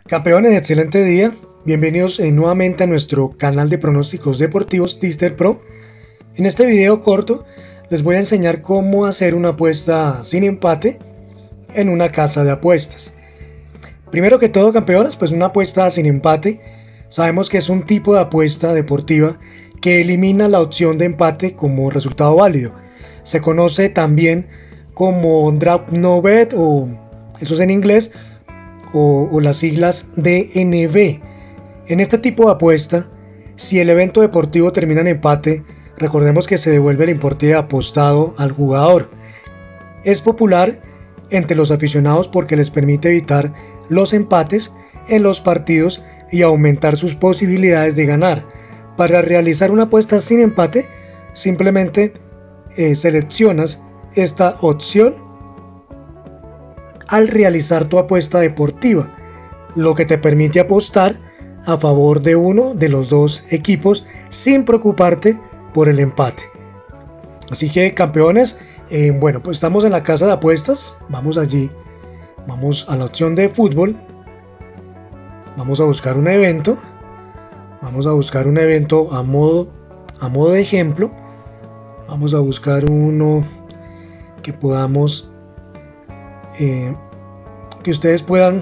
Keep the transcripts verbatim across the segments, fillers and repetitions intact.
Campeones, excelente día. Bienvenidos eh, nuevamente a nuestro canal de pronósticos deportivos Tipster Pro. En este video corto les voy a enseñar cómo hacer una apuesta sin empate en una casa de apuestas. Primero que todo, campeones, pues una apuesta sin empate sabemos que es un tipo de apuesta deportiva que elimina la opción de empate como resultado válido. Se conoce también como Drop No Bet, o eso es en inglés, o, o las siglas D N B. En este tipo de apuesta, si el evento deportivo termina en empate, recordemos que se devuelve el importe apostado al jugador. Es popular entre los aficionados porque les permite evitar los empates en los partidos y aumentar sus posibilidades de ganar. Para realizar una apuesta sin empate, simplemente eh, seleccionas esta opción al realizar tu apuesta deportiva, lo que te permite apostar a favor de uno de los dos equipos sin preocuparte por el empate. Así que, campeones, eh, bueno, pues estamos en la casa de apuestas. Vamos allí, vamos a la opción de fútbol, vamos a buscar un evento, vamos a buscar un evento a modo, a modo de ejemplo. Vamos a buscar uno que podamos eh, que ustedes puedan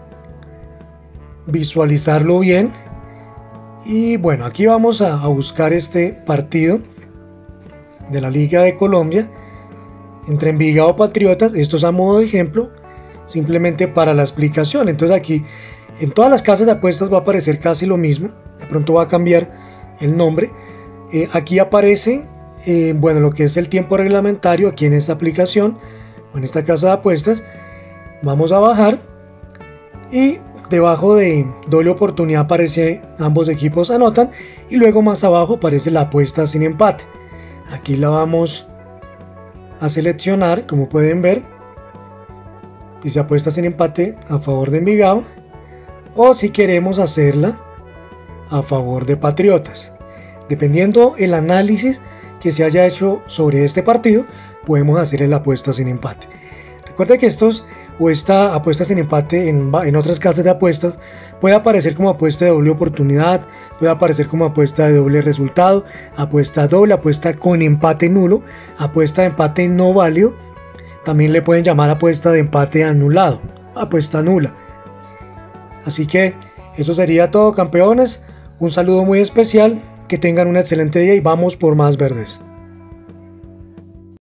visualizarlo bien. Y bueno, aquí vamos a, a buscar este partido de la Liga de Colombia entre Envigado Patriotas. Esto es a modo de ejemplo, simplemente para la explicación. Entonces aquí en todas las casas de apuestas va a aparecer casi lo mismo. De pronto va a cambiar el nombre. Eh, aquí aparece eh, bueno, lo que es el tiempo reglamentario aquí en esta aplicación o en esta casa de apuestas. Vamos a bajar y debajo de doble oportunidad aparece ambos equipos anotan, y luego más abajo aparece la apuesta sin empate. Aquí la vamos a seleccionar, como pueden ver, dice apuesta sin empate a favor de Envigado, o si queremos hacerla a favor de Patriotas. Dependiendo el análisis que se haya hecho sobre este partido, podemos hacer la apuesta sin empate. Recuerda que estos o esta apuesta sin empate en, en otras casas de apuestas puede aparecer como apuesta de doble oportunidad, puede aparecer como apuesta de doble resultado, apuesta doble, apuesta con empate nulo, apuesta de empate no válido. También le pueden llamar apuesta de empate anulado, apuesta nula. Así que eso sería todo, campeones. Un saludo muy especial, que tengan un excelente día y vamos por más verdes.